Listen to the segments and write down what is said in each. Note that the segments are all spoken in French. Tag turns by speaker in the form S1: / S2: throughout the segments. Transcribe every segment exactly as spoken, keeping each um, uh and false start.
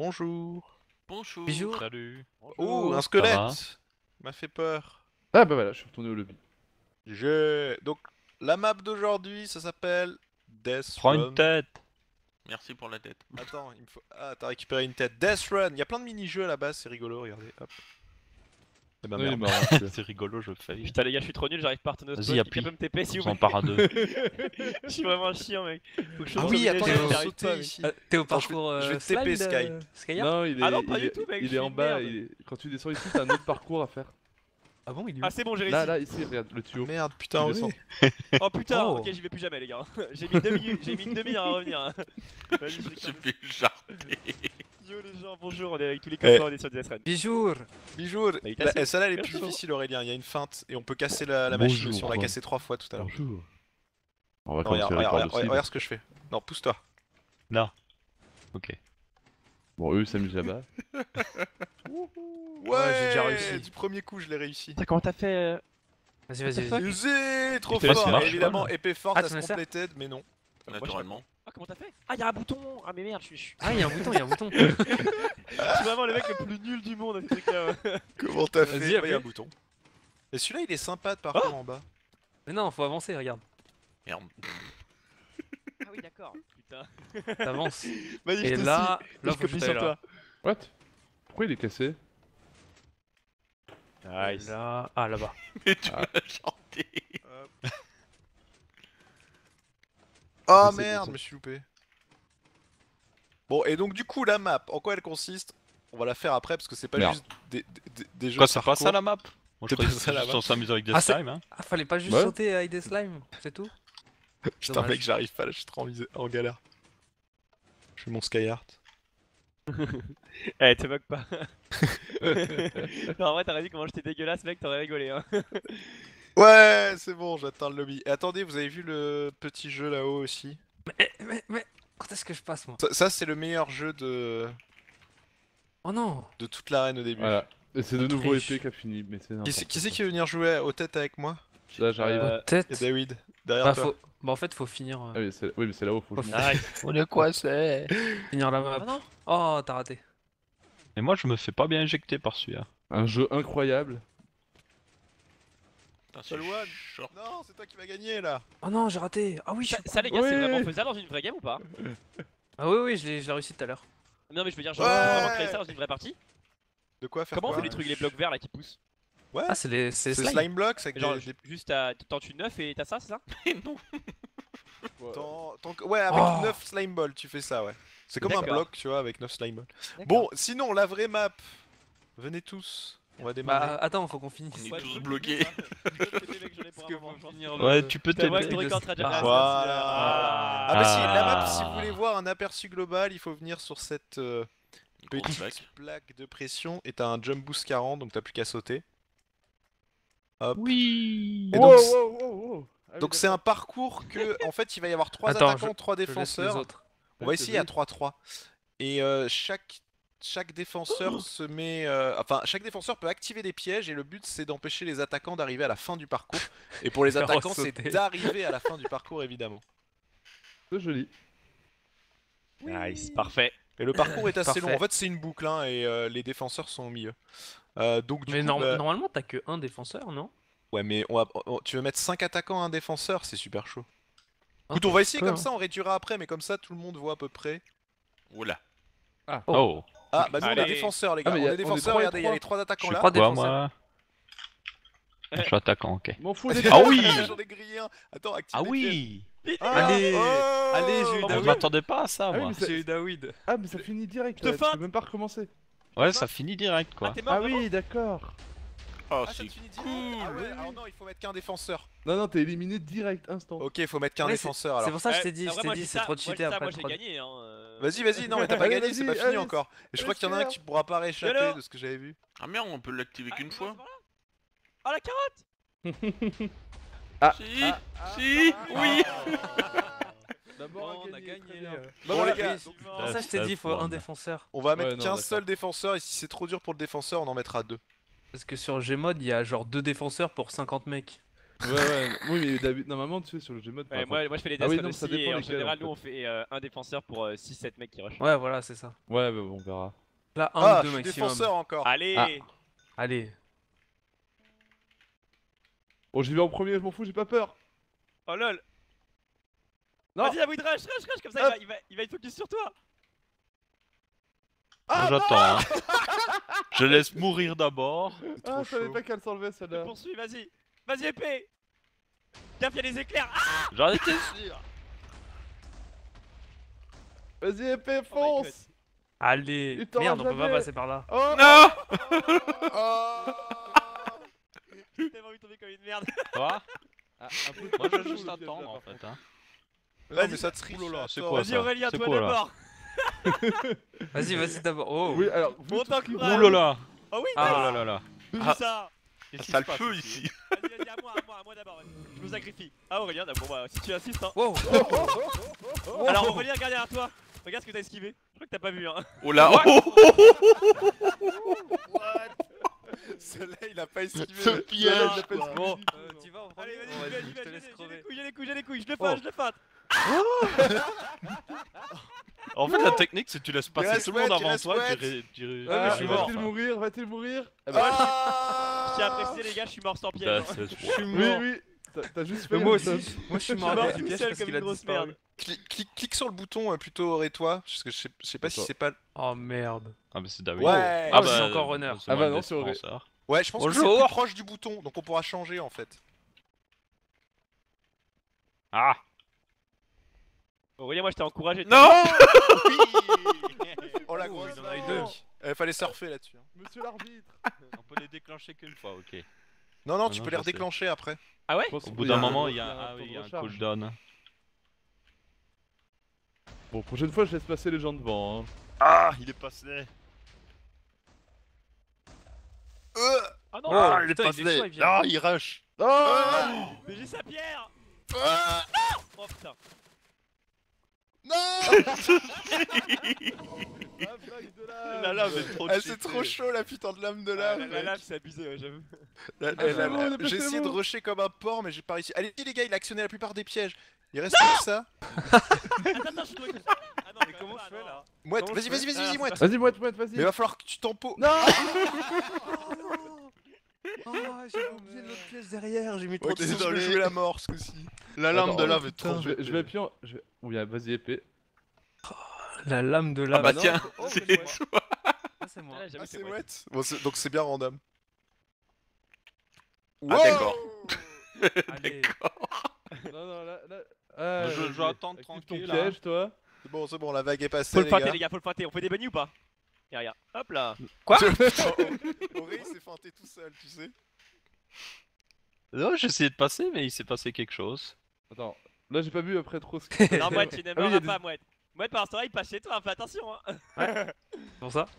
S1: Bonjour.
S2: Bonjour.
S3: Bonjour.
S2: Salut.
S1: Oh, un
S2: va
S1: squelette. M'a fait peur.
S4: Ah bah voilà, je suis retourné au lobby.
S1: Je... Donc, la map d'aujourd'hui, ça s'appelle Death
S2: Prends
S1: Run.
S2: une tête.
S3: Merci pour la tête.
S1: Attends, il me faut... Ah, t'as récupéré une tête. Death Run. Il y a plein de mini-jeux à la base, c'est rigolo, regardez. Hop. Eh ben
S4: Oui,
S1: merde.
S4: marrant, celui-là.
S2: C'est rigolo, je fais.
S5: Putain les gars, je suis trop nul, j'arrive pas à retourner au
S2: Vas-y,
S5: spot.
S2: appuie.
S5: Quelqu'un peut me T P s'il vous
S2: On
S5: plaît.
S2: s'en part à deux.
S5: Je suis vraiment un chiant mec. Faut que je
S1: Ah
S5: change
S1: oui,
S5: de
S1: attends,
S5: village,
S1: il faut
S5: j'arrive
S1: sauter
S5: pas, mec.
S1: ici.
S3: Euh, T'es au
S1: Attends, je vais-
S3: parcours
S1: je vais
S3: euh,
S1: te T P
S3: slide,
S1: Sky.
S3: euh, Skyard.
S4: Non, il est,
S5: Ah non, pas
S4: il
S5: du
S4: est-
S5: tout, mec,
S4: il
S5: je
S4: est
S5: suis
S4: en
S5: une
S4: bas.
S5: merde.
S4: il est- Quand tu descends ici, t'as un autre parcours à faire.
S3: Ah bon, il est où?
S5: Ah c'est bon, j'ai réussi.
S4: Là, là, ici, regarde le tuyau.
S1: Merde, putain,
S4: Tu
S1: oui.
S4: descends.
S5: Oh putain,
S3: Oh.
S5: ok, j'y vais plus jamais les gars. J'ai mis une demi, j'ai mis une demi à revenir. hein. Vas-y, je vais
S3: J'ai
S5: calmer.
S3: fait jarter.
S5: Yo les gens, bonjour, on est avec tous les
S1: Eh.
S5: copains, on est sur Death Run.
S3: Bonjour.
S1: Bijou,
S5: Salutations.
S1: la- eh, celle-là elle est plus
S5: Bonjour.
S1: difficile Aurélien, il y a une feinte et on peut casser la, la machine
S4: Bonjour.
S1: aussi, on l'a cassé trois fois tout à l'heure.
S4: Bonjour. On va
S1: Non,
S4: commencer
S1: regarde,
S4: le
S1: regarde,
S4: record
S1: regarde,
S4: aussi.
S1: regarde ce que je fais. Non, pousse-toi.
S2: Là. Ok.
S4: Bon, eux ils s'amusent là-bas.
S1: Ouais,
S3: j'ai déjà réussi.
S1: Du premier coup, je l'ai réussi.
S5: Putain, comment t'as fait euh,
S3: Vas-y, vas-y,
S5: What the
S3: vas-y.
S1: Zé, trop
S2: Je sais pas si
S1: fort.
S2: ça marche
S1: Et évidemment,
S2: pas, là.
S1: épée forte,
S3: Ah,
S1: as
S3: tu mets ça
S1: completed, mais non.
S3: Naturellement.
S5: Ah comment t'as fait? Ah y'a un bouton. Ah mais merde, je suis, je suis
S3: Ah, il y a un bouton, il y a un bouton.
S5: je suis vraiment le mec le plus nul du monde à ce truc là.
S1: Comment t'as
S3: Vas-y,
S1: fait? Ouais, il y a
S3: appuie.
S1: un bouton. Et celui-là, il est sympa de parcours en bas.
S3: Mais non, faut avancer, regarde. Merde.
S5: Ah oui d'accord, putain.
S3: T'avances.
S5: Vas-y, je
S3: Et
S5: te
S3: là,
S5: suis.
S3: là,
S5: je
S3: faut que
S5: copie
S3: je
S5: sur
S3: t'aille
S5: toi.
S3: là.
S4: What? Pourquoi il est cassé?
S5: Nice.
S3: Là, ah, là-bas. Mais tu
S4: Ah.
S3: m'as chanté.
S1: Hop. Oh
S4: C'est
S1: merde,
S4: bon,
S1: je me suis loupé. Bon, et donc du coup, la map, en quoi elle consiste? On va la faire après parce que c'est pas
S4: Merde.
S1: juste des, des, des jeux
S2: Quoi,
S1: de
S2: c'est pas
S1: parcours.
S2: ça la map? Moi je
S1: C'est
S2: croyais
S1: pas
S2: que
S1: ça,
S2: c'était
S1: la
S2: juste
S1: map.
S2: on s'amuse avec des
S3: Ah, c'est-
S2: slimes hein.
S3: Ah, fallait pas juste
S4: Ouais.
S3: sauter avec des slimes, c'est tout?
S1: Putain,
S3: Dommage.
S1: mec, j'arrive pas là, je suis trop en, misé- en galère. Je fais mon Skyheart.
S5: Eh, te moque pas. Non, en vrai, t'aurais vu comment j'étais dégueulasse, mec, t'aurais rigolé. Hein.
S1: Ouais, c'est bon, j'atteins le lobby. Et attendez, vous avez vu le petit jeu là-haut aussi?
S3: Mais, mais, mais, quand est-ce que je passe, moi?
S1: Ça, ça, c'est le meilleur jeu de,
S3: Oh non.
S1: de toute l'arène au début.
S4: Voilà. Et c'est de
S3: On
S4: nouveau
S3: triche.
S4: épée qui a fini, mais c'est
S1: Qui
S4: n'importe
S1: c'est qui, c'est
S4: quoi.
S1: qui veut venir jouer aux têtes avec moi?
S4: Là, j'arrive.
S5: Euh,
S3: Tête.
S1: Et David, derrière
S3: Bah,
S1: toi.
S3: faut... bah, en fait, faut finir, euh,
S4: Ah oui, c'est oui, mais c'est là-haut, faut que je monte.
S5: Nice.
S2: On est quoi c'est?
S3: finir la map.
S5: Ah non.
S3: Oh, t'as raté.
S2: Mais moi je me fais pas bien injecter par celui-là.
S4: Un jeu incroyable.
S3: Putain,
S1: Seul
S3: c'est
S1: one.
S3: short.
S1: Non, c'est toi qui vas gagner là.
S3: Oh non, j'ai raté. Ah oui, je
S5: Ça,
S3: suis
S5: ça, les gars,
S4: Ouais.
S5: c'est vraiment faisable dans une vraie game ou pas?
S3: Ah oui, oui, je l'ai je l'ai réussi tout à l'heure.
S5: Non, mais je veux dire, genre,
S1: Ouais.
S5: on peut vraiment créer ça dans une vraie partie?
S1: De quoi faire
S5: Comment on
S1: quoi
S5: fait les trucs, les blocs verts là qui poussent?
S1: Ouais,
S3: Ah, c'est les, c'est
S1: c'est
S3: les slimes.
S1: slime blocks avec
S5: Genre,
S1: des, des-
S5: juste à. Tentes une neuf et t'as ça, c'est ça?
S3: non.
S1: Tant- tant que- Ouais, avec
S3: Oh.
S1: neuf slime balls, tu fais ça, ouais. C'est comme un
S5: D'accord.
S1: bloc, tu vois, avec neuf slime balls.
S5: D'accord.
S1: Bon, sinon, la vraie map. Venez tous. On va démarrer.
S3: Bah, attends, faut qu'on finisse. On est
S5: Ouais,
S3: tous
S5: je veux
S3: bloqués.
S5: que je veux que t'aies, mec, j'en ai pour
S3: Parce que
S5: un moment,
S3: faut
S5: je pense.
S3: finir
S2: Ouais,
S3: le-
S2: tu peux
S5: T'as vrai
S2: t'aider.
S5: que Toriko est en train de
S3: Ah.
S5: dire,
S1: Voilà.
S5: Ah,
S1: Ah bah si, la map,
S2: Ah.
S1: si vous voulez voir un aperçu global, il faut venir sur cette euh,
S3: Grosse
S1: petite
S3: plaque.
S1: plaque de pression et t'as un jump boost quarante, donc t'as plus qu'à sauter. Hop.
S2: Oui.
S1: Et
S4: Wow,
S1: donc,
S4: wow, wow, wow. Ah oui,
S1: donc c'est un parcours que, en fait, il va y avoir trois
S3: Attends,
S1: attaquants, trois
S3: Je laisse les
S1: défenseurs.
S3: autres.
S1: On
S4: Ouais,
S1: va
S4: c'est
S1: essayer à
S4: vrai.
S1: trois trois. Et euh, chaque, chaque défenseur se met... euh, Enfin, chaque défenseur peut activer des pièges et le but c'est d'empêcher les attaquants d'arriver à la fin du parcours. Et pour les
S3: Faire
S1: attaquants, c'est
S3: sauter.
S1: d'arriver à la fin du parcours, évidemment.
S4: C'est joli.
S5: Nice, parfait.
S1: Et le parcours est assez
S3: Parfait.
S1: long. En fait, c'est une boucle hein, et euh, les défenseurs sont au milieu. Euh, donc, du
S3: Mais
S1: coup,
S3: norm-
S1: bah,
S3: normalement, t'as que un défenseur, non?
S1: ouais, mais on va- on- tu veux mettre cinq attaquants à un défenseur, c'est super chaud.
S3: Ah,
S1: Écoute, on va essayer
S3: peu,
S1: comme
S3: hein.
S1: ça, on réduira après, mais comme ça, tout le monde voit à peu près.
S3: Oula.
S2: Oh.
S1: Ah, bah nous, on est
S5: Allez.
S1: défenseurs, les
S4: Ah,
S1: gars.
S4: mais
S1: on
S4: y a-
S1: est
S4: on est
S1: défenseurs,
S4: trois et
S1: regardez, il y a
S4: trois.
S1: les trois
S2: Je
S1: attaquants
S2: suis
S1: là.
S3: Trois
S2: quoi
S3: défenseurs.
S2: moi? Je suis attaquant, ok.
S4: M'en fous
S1: Vas-y,
S4: des
S2: Ah oui.
S1: J'en ai grillé un. Attends, active
S2: Ah
S1: les
S2: oui.
S1: pièges.
S3: Allez.
S1: Oh
S3: Allez, j'ai eu
S2: Je
S3: David.
S2: m'attendais pas à ça
S4: Ah oui,
S2: moi.
S4: mais ça-
S3: J'ai eu David.
S4: Ah, mais ça finit direct.
S5: te
S4: là, tu
S5: feinte.
S4: peux même pas recommencer.
S2: Ouais, ça finit direct
S5: Ah,
S2: quoi.
S5: t'es mort,
S4: Ah
S5: vraiment
S4: oui, d'accord.
S3: Oh,
S1: Ah, ça
S3: c'est
S1: te finit direct.
S3: cool.
S1: Ah ouais, alors non, il faut mettre qu'un défenseur.
S4: Non, non, t'es éliminé direct, instant.
S1: Ok, il faut mettre qu'un
S3: Ouais,
S1: défenseur
S3: C'est
S1: alors.
S3: pour ça que je
S5: Eh,
S3: t'ai dit,
S5: en
S3: je
S5: vrai,
S3: t'ai
S5: moi,
S3: dit,
S5: je
S3: c'est
S5: dis
S3: trop
S5: ça,
S3: cheaté
S5: moi, je dis ça,
S3: après
S5: moi
S3: le
S5: j'ai
S3: trois.
S5: gagné. Hein. euh.
S1: Vas-y, vas-y, non, mais t'as pas
S4: Allez,
S1: gagné, c'est
S4: vas-y,
S1: pas fini
S4: allez.
S1: encore. Et je crois qu'il y en a un
S4: Allez,
S1: qui pourra pas rééchapper
S5: alors
S1: de ce que j'avais vu.
S3: Ah merde, on peut l'activer
S5: Ah,
S3: qu'une
S5: c'est
S3: fois.
S5: par là Ah, la carotte.
S4: Ah,
S3: Si,
S4: ah,
S3: si, oui.
S4: D'abord,
S3: Bon, on a gagné,
S4: très
S3: là.
S4: bien.
S1: Bon,
S4: Bah,
S1: les
S4: voilà.
S1: gars,
S3: C'est pour ça que je t'ai dit, il faut un défenseur.
S1: on va mettre
S4: Ouais, non,
S1: qu'un
S4: d'accord.
S1: seul défenseur et si c'est trop dur pour le défenseur, on en mettra deux.
S3: Parce que sur Gmod, il y a genre deux défenseurs pour cinquante mecs.
S4: Ouais, ouais, oui, mais David, normalement, tu sais, sur le Gmod.
S5: Ouais, moi, moi je fais les
S4: Ah oui,
S5: death
S4: non,
S5: run
S4: ça
S5: aussi
S4: dépend
S5: et en
S4: lesquels,
S5: général
S4: en
S5: nous
S4: fait.
S5: on fait euh, un défenseur pour six sept mecs qui rush.
S3: Ouais, voilà, c'est ça.
S4: Ouais, bah, on verra.
S3: Là, un
S1: Ah,
S3: ou
S1: je
S3: deux
S1: suis
S3: maximum.
S1: défenseur encore.
S5: Allez
S3: Allez.
S4: Bon, j'y vais en premier, je m'en fous, j'ai pas peur.
S5: Oh lol.
S4: Non.
S5: Vas-y, David, rush, rush, rush, comme ça il
S4: Hop.
S5: va, il, va, il va être focus sur toi.
S4: Ah,
S2: J'attends. Hein. Je laisse mourir d'abord.
S4: Ah, je savais
S1: chaud.
S4: pas qu'elle s'enlevait
S5: Je
S4: celle-là.
S5: te poursuis, vas-y. Vas-y, épée. Gaffe, y'a des éclairs. Ah
S2: J'en étais sûr.
S4: Vas-y, épée,
S5: Oh my God.
S4: fonce.
S3: Allez.
S4: Il t'aura
S3: Merde, on peut pas
S4: jamais.
S3: passer par là.
S4: Oh
S3: Ah.
S5: J'ai tellement envie de tomber comme une merde.
S2: Toi
S4: Ah, un peu
S2: Moi je
S4: trop
S2: vais
S4: chaud,
S2: juste
S4: le piège,
S2: attendre
S4: là,
S2: en
S4: par
S2: fait.
S4: contre.
S2: Hein.
S1: Non, mais ça triche.
S2: Ouh là là, c'est
S1: attends.
S2: quoi
S5: Vas-y,
S2: ça
S5: Aurélien,
S2: C'est
S5: toi
S2: quoi, là
S5: d'abord.
S3: Vas-y, vas-y d'abord. Oh.
S4: Oui, alors, vu
S5: Bon
S4: tout
S5: temps,
S4: ce qui-
S5: courage.
S2: Ouh là là.
S5: Oh oui,
S3: Ah.
S2: Oh là là là.
S5: j'ai vu
S3: Ah.
S5: ça.
S2: Qu'est-ce qui
S3: Ça
S2: se
S3: le
S2: passe
S3: feu
S2: ici?
S5: Vas-y, vas-y, à moi, à moi, à moi d'abord. vas-y. Je me sacrifie. Ah, Aurélien, bon bah, si tu insistes, hein.
S3: Wow.
S5: Alors, Aurélien, regarde derrière toi. Regarde ce que t'as esquivé. Je crois que t'as pas vu, hein.
S3: Oh là, oh
S1: Celui-là, il a pas esquivé.
S2: Ce
S1: le-
S2: piège,
S1: Celui-là, il a pas
S2: quoi.
S1: esquivé.
S3: Bon, euh, tu vas en premier.
S5: Allez, vas-y,
S3: Bon,
S5: j'y vais, j'y
S3: je
S5: vais,
S3: te
S5: j'y
S3: laisse
S5: vais, j'ai des
S3: crever.
S5: couilles, j'ai des couilles, j'ai des couilles, je le
S4: Oh.
S5: feinte, je le feinte.
S2: En fait, la technique, c'est que tu laisses passer
S1: reste
S2: tout le monde
S1: wet, il
S2: avant
S1: reste
S2: toi.
S1: wet.
S2: Tu ré- tu ré-
S4: Ah,
S3: mais je
S2: tu
S3: suis
S2: ré-
S3: mort.
S4: va-t-il
S2: enfin.
S4: mourir Va-t-il mourir Ah bah,
S1: Ah
S5: Je tiens à préciser, les gars, je suis mort sans piège.
S2: Bah,
S5: hein.
S2: c'est-
S3: Je suis
S4: Oui,
S3: mort.
S4: oui, t'as- t'as juste
S3: Mais
S4: fait
S3: moi
S4: le
S3: aussi.
S4: top.
S3: Moi, je suis
S5: Je
S3: mort
S5: suis
S3: à
S5: mort
S3: cause du
S5: tout
S3: piège
S5: seul
S3: parce
S5: comme
S3: qu'il a
S5: une grosse
S3: disparu.
S5: merde.
S1: Clique, clique, clique sur le bouton euh, plutôt et-toi, parce que je sais, je sais pas si
S4: Attends.
S1: c'est pas.
S3: Oh merde.
S2: Ah, bah c'est David.
S1: Ouais.
S3: Ah, c'est encore runner.
S2: c'est
S4: Ah
S2: moi
S4: bah
S2: le
S4: non, c'est horrible.
S2: défenseur.
S1: Ouais, je pense que c'est
S3: Bonjour.
S1: plus proche du bouton, donc on pourra changer en fait.
S2: Ah.
S5: Aurélien, moi je t'ai encouragé.
S3: Non.
S1: Oh la
S3: Oh,
S1: grosse.
S3: il en a eu
S1: non.
S3: deux.
S1: Eh, fallait surfer là-dessus. hein.
S4: Monsieur l'arbitre.
S2: On peut les déclencher qu'une fois, ok.
S1: Non, non,
S2: Ah
S1: tu
S2: non,
S1: peux les
S2: je sais.
S1: redéclencher après.
S5: Ah ouais?
S4: Je pense
S2: Au
S4: qu'il
S2: bout
S4: y
S2: d'un
S4: a un-
S2: moment, il y a
S4: un
S2: un, ah
S4: temps
S2: oui,
S4: de
S2: il y a un
S4: recharge.
S2: cooldown.
S4: Bon, prochaine fois, je laisse passer les gens devant. Hein.
S2: Ah, il est passé.
S1: Euh,
S5: Ah non,
S3: Oh,
S2: il est
S3: putain, il est
S2: passé.
S3: chaud, il vient.
S2: Ah, il rush.
S4: Oh
S5: mais j'ai sa pierre.
S1: euh,
S5: Oh putain.
S1: non
S4: La blague de lave.
S2: La lave est trop
S1: Ah, C'est
S2: cheatée.
S1: trop chaud la putain de lame de
S5: Ah,
S1: lave.
S5: la, la
S1: mec.
S5: lave, c'est abusé, ouais, j'avoue.
S1: La-
S4: Ah,
S1: la-
S4: c'est
S1: la-
S4: bon,
S1: la-
S4: dépêchez-vous.
S1: J'ai essayé de rusher comme un porc, mais j'ai pas réussi. Allez, les gars, il a actionné la plupart des pièges. Il reste plus que ça.
S5: Attends, attends, je suis tombé. Ah non, mais
S3: comment je fais, là?
S1: Mouette,
S3: Comment
S1: vas-y,
S3: je
S1: vas-y,
S3: fais
S1: vas-y, vas-y,
S5: Ah,
S1: Mouette.
S4: Vas-y, Mouette, Mouette, vas-y.
S1: Mais va falloir que tu t'empo.
S4: Non
S3: Ah, j'ai oublié l'autre pièce derrière. J'ai mis
S1: Ouais,
S3: trop de
S1: désolé, je vais
S2: désolé.
S1: jouer la mort ce coup-ci.
S2: La
S4: Attends,
S2: lame de
S4: oh,
S2: lave est
S4: putain,
S2: trop
S4: je vais, je vais
S2: cheatée.
S4: appuyer en... Je vais... Oh, bien, vas-y, épée.
S3: La lame de
S2: Ah
S3: lave.
S2: bah
S4: non,
S2: tiens,
S4: oh,
S2: c'est
S4: mais
S2: toi.
S3: Ah, c'est moi.
S5: Ah, j'avoue,
S1: Ah,
S5: c'est
S1: c'est
S5: moi.
S1: Mouette. Bon, c'est- donc c'est bien random.
S3: Ah, d'accord. Allez.
S4: Non, non, là... là... Ah,
S2: Je- je vais
S4: vas-y.
S2: attendre
S4: Active
S2: tranquille,
S4: ton piège, toi.
S1: C'est bon, c'est bon, la vague est passée.
S5: Faut le
S1: les
S5: feinter,
S1: gars.
S5: les gars, faut le feinter. On fait des bunnies ou pas? Y'a rien. Hop là.
S1: Auré s'est feinté tout seul, tu sais.
S2: Non, j'ai essayé de passer, mais il s'est passé quelque chose.
S4: Attends, là j'ai pas vu après trop ce que...
S5: Non, Mouette, tu
S4: Ah oui, y a
S5: n'aimeras
S4: des-
S5: pas, Mouette. Mouette, par l'instant, il passe chez toi, fais attention, hein.
S3: C'est pour ça.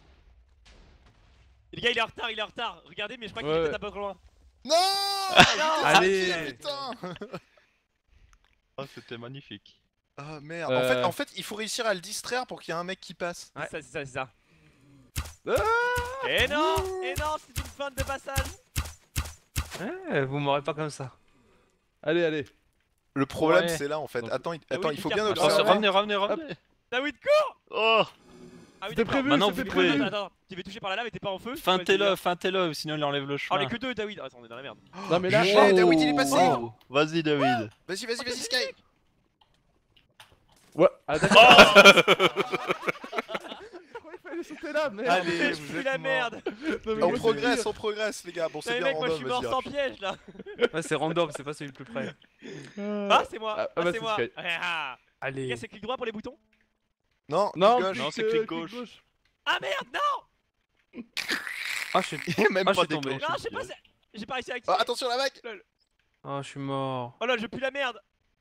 S5: Et les gars, il est en retard, il est en retard. Regardez, mais je crois qu'il
S4: Ouais,
S5: est
S4: ouais.
S5: peut-être un peu trop loin.
S1: Non
S3: Allez.
S1: Putain
S2: Ah, c'était magnifique.
S1: Ah merde. En,
S4: Euh.
S1: fait, en fait, il faut réussir à le distraire pour qu'il y ait un mec qui passe.
S3: Ouais.
S5: C'est ça, c'est ça, c'est
S4: Ah
S5: ça. Et non, et non, c'est une feinte de passage.
S3: Eh, vous m'aurez pas comme ça.
S4: Allez, allez.
S1: Le problème,
S2: Ouais.
S1: c'est là en fait.
S4: Donc-
S1: Attends, il,
S5: Ah
S1: attends,
S5: oui,
S1: il faut
S5: il
S1: bien
S5: capte.
S2: Attention,
S1: observer.
S2: revenez, revenez, revenez.
S5: David, cours.
S2: Oh,
S5: Ah oui,
S4: C'était
S5: d'accord.
S4: prévu,
S2: Maintenant,
S4: c'était
S2: vous
S5: Attends,
S2: pouvez-
S4: prévu.
S5: attends, attends, tu vas toucher par la lave et t'es pas en feu?
S2: feintez-le, feintez-le, sinon il enlève le
S5: Oh,
S2: chemin.
S5: on est que deux, David. Attends, on est dans la merde.
S4: Non mais là...
S1: Oh, David, il est passé.
S2: Oh. Vas-y, David.
S1: Vas-y, vas-y, vas-y, Sky.
S4: Ouais, ah d'accord. Pourquoi il fallait sauter là, merde.
S3: Allez,
S5: Je
S3: vous
S5: suis
S3: êtes
S5: la
S3: morts.
S5: merde.
S4: Non, mais
S1: On
S4: moi,
S1: progresse,
S4: c'est
S1: on progresse, les gars. Bon,
S5: Non,
S1: c'est
S5: mais
S1: bien
S5: mec, moi je
S1: random.
S5: suis mort
S1: vas-y,
S5: sans
S1: hein.
S5: piège là.
S3: Ouais, c'est random, c'est pas celui le plus près.
S4: pire.
S5: Ah, c'est moi.
S4: Ah,
S5: Ah,
S4: bah,
S5: c'est
S4: c'est
S5: moi.
S4: Sky.
S5: Ah. Les
S3: Allez.
S5: gars, c'est clic droit pour les boutons?
S1: Non,
S4: Non,
S1: gauche.
S2: Non, c'est
S4: euh,
S2: clic gauche.
S5: Ah merde, non.
S3: Ah, je suis.
S2: Il est même
S3: Ah, je
S2: pas
S3: suis tombé.
S2: déclenché.
S5: Non, je sais pas, c'est- j'ai pas réussi à activer.
S1: Ah, attention la vague.
S3: Oh, je suis mort.
S5: Oh là, je pue la merde.